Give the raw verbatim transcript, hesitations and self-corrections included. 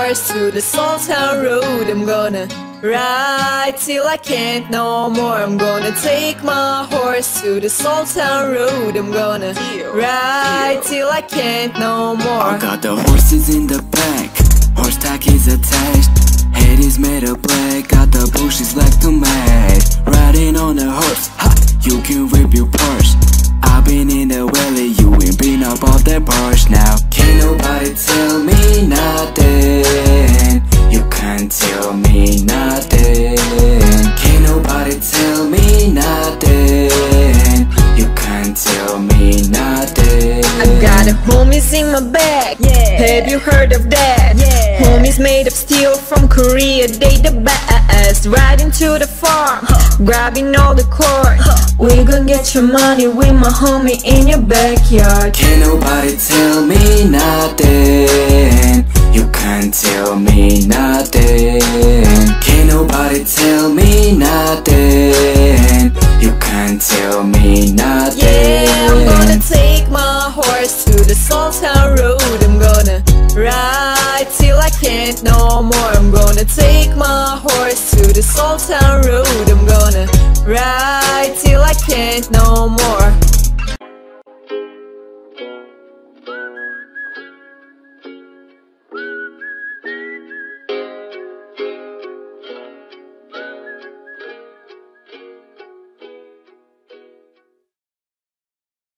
horse to the Saltown Road. I'm gonna ride till I can't no more. I'm gonna take my horse to the Saltown Road. I'm gonna ride till I can't no more. I got the horses in the back, horse tack is attached, head is made of black, got the bushes left to match. Riding on a horse, ha, you can rip your Porsche. I've been in the valley, you ain't been up off that Porsche now. Can't nobody tell me nothing, you can't tell me nothing. Can't nobody tell me nothing, you can't tell me nothing. I got a homies in my bag, yeah. Have you heard of that? Yeah. Homies made of steel from Korea, they the best. Riding to the farm, huh. Grabbing all the corn, huh. We gon' get your money with my homie in your backyard. Can't nobody tell me nothing, you can't tell me nothing. Can't nobody tell me nothing, you can't tell me nothing. Yeah, I'm gonna take my horse to the Saltown Road. I'm gonna ride till I can't no more. I'm gonna take my horse to the Saltown Road. I'm gonna ride till I can't no more.